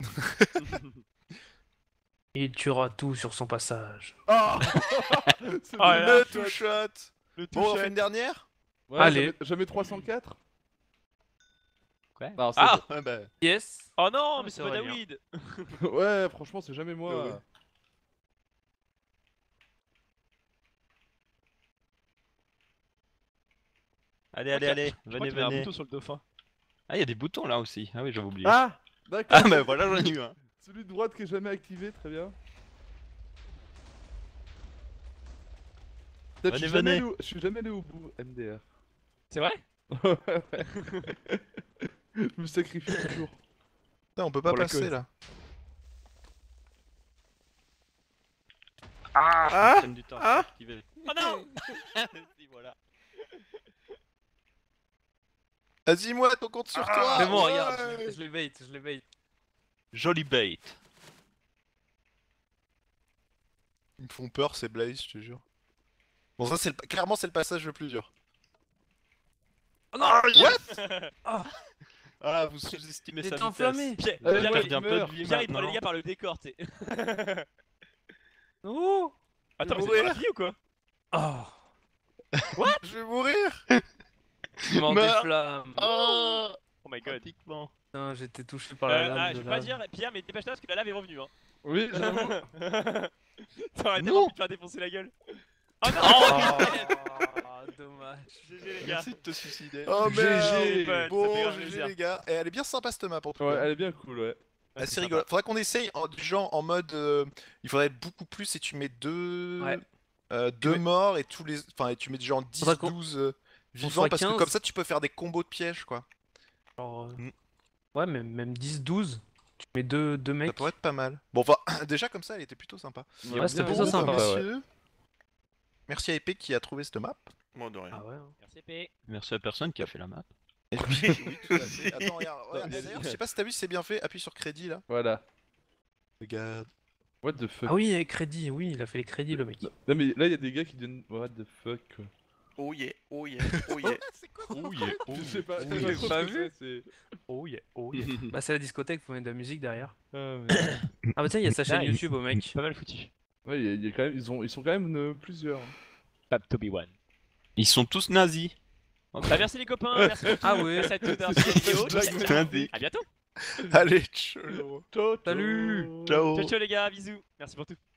S3: Il tuera tout sur son passage.
S4: Ah. C'est
S5: Oh là
S4: bon.
S5: là.
S1: Le two shot.
S5: Le
S1: Bon, on
S5: touche.
S1: fait une dernière.
S4: Ouais,
S3: Allez.
S4: Jamais, jamais trois cent quatre.
S2: Quoi
S4: Non, c'est
S2: Ah
S1: Ouais, bah.
S3: Yes.
S5: Oh non,
S3: Ah,
S5: mais
S3: ça
S5: c'est pas
S3: va bien.
S5: David.
S4: bon. Ouais, franchement, c'est jamais moi.
S1: Ouais, ouais.
S2: Allez, allez, allez,
S5: Je crois
S2: venez,
S5: qu'il y a un
S2: venez.
S5: bouton sur le dauphin.
S2: Ah, il y a des boutons là aussi. Ah oui, j'avais oublié.
S4: Ah, d'accord.
S2: Ah, bah voilà, j'en ai eu un.
S4: Celui de droite qui est jamais activé, très bien. Peut-être je
S2: Venez,
S4: suis jamais
S2: venez.
S4: allé au- je suis jamais allé au bout, M D R.
S5: C'est vrai?
S4: Je me sacrifie toujours.
S1: Putain, on peut pas
S4: Pour la
S1: passer
S4: cause.
S1: là.
S2: Ah, ça prenne du temps à
S1: Ah.
S2: s'activer.
S5: Oh non. Si, voilà.
S1: Vas-y, moi, ton compte sur toi.
S3: C'est bon,
S1: ouais.
S3: regarde, je, je les bait, je les bait.
S2: Joli bait.
S1: Ils me font peur, ces Blaze, je te jure. Bon, ça, c'est le... clairement, c'est le passage le plus dur.
S3: Oh non.
S1: What?
S2: Ah, vous sous-estimez
S3: Il
S2: sa
S3: était
S2: vitesse.
S3: enflammé.
S5: Pierre,
S4: Euh,
S5: Pierre,
S4: ouais,
S5: il-
S2: Perdre un peu
S4: meurt.
S2: de vie
S5: Pierre, il prend les
S2: maintenant.
S5: dégâts par le décor, tu sais.
S3: Oh.
S5: Attends, mais c'est
S1: mourir.
S5: pas la fille ou quoi?
S3: Oh.
S1: Je vais mourir.
S3: Mort des
S2: Meurs.
S3: flammes.
S2: Oh,
S5: Oh my god.
S2: pratiquement.
S3: Putain, j'étais touché par
S5: Euh,
S3: la
S5: ah,
S3: lame
S5: je
S3: de
S5: vais pas
S3: lave.
S5: dire, Pierre, mais dépêche-toi parce que la lave est revenue. Hein.
S4: Oui, j'avoue.
S5: T'aurais tellement
S2: Non.
S5: envie de faire défoncer la gueule. Oh non.
S3: Ah, dommage.
S5: G G les gars.
S2: Merci de te suicider.
S1: Oh
S4: G G.
S1: merde.
S5: Ça fait
S1: Bon,
S5: grave
S1: G G
S5: plaisir.
S1: les gars. Et elle est bien sympa cette map en tout
S4: Ouais,
S1: cas.
S4: elle est bien cool, ouais.
S5: Ouais,
S1: Assez
S5: c'est
S1: rigolo. Faudrait qu'on essaye en, du genre en mode. euh, il faudrait être beaucoup plus et tu mets deux.
S3: Ouais.
S1: euh, deux
S3: mets-
S1: morts et tous les. Enfin, et tu mets du genre dix,
S3: Faudrait qu'on-
S1: douze euh, vivants
S3: soit
S1: parce que
S3: quinze.
S1: comme ça tu peux faire des combos de pièges quoi.
S3: Genre, euh,
S1: Mm.
S3: ouais, même, même dix douze. Tu mets deux, deux mecs.
S1: Ça pourrait être pas mal. Bon, enfin, déjà comme ça elle était plutôt sympa.
S3: Ouais, c'était
S4: bien.
S3: plutôt
S1: Bon,
S3: sympa,
S1: bah,
S3: ouais.
S1: messieurs, merci à Épée qui a trouvé cette map. Moi de rien.
S3: Ah ouais. hein.
S5: Merci P.
S2: Merci à personne qui a fait la map.
S1: Et puis, oui, tout à fait. Attends, regarde. regarde,
S4: il y a-
S1: D'ailleurs, je sais pas si t'as vu si c'est bien fait. Appuie sur crédit là.
S4: Voilà.
S1: Regarde.
S4: What the fuck.
S3: Ah oui, et crédit, oui, il a fait les crédits le mec.
S4: Non, mais là, il y a des gars qui donnent. What the fuck, quoi.
S1: Oh yeah, oh yeah, oh yeah. c'est quoi
S2: Oh yeah, oh
S4: Je sais pas, je
S3: oui,
S4: sais pas
S3: j'ai
S4: trop
S3: pas
S4: ce que
S3: vu.
S4: c'est, c'est-
S3: Oh yeah, oh yeah. Bah c'est la discothèque, faut mettre de la musique derrière.
S4: Ah, mais-
S3: Ah bah tiens, il y a sa chaîne
S5: Nice.
S3: YouTube au mec.
S5: Pas mal foutu.
S4: Ouais, il y a- il y a quand même, ils, ont, ils sont quand même euh, plusieurs.
S5: Fab to be one.
S2: Ils sont tous nazis.
S5: Bah merci les copains, merci pour tout.
S3: Ah ouais.
S5: Merci à tous d'avoir suivi la vidéo.
S4: Blague,
S5: Ciao,
S4: mais-
S5: ciao.
S2: Nazis.
S5: À bientôt.
S1: Allez, ciao.
S4: Ciao,
S3: Salut.
S2: Ciao.
S5: Ciao ciao les gars, bisous. Merci pour tout.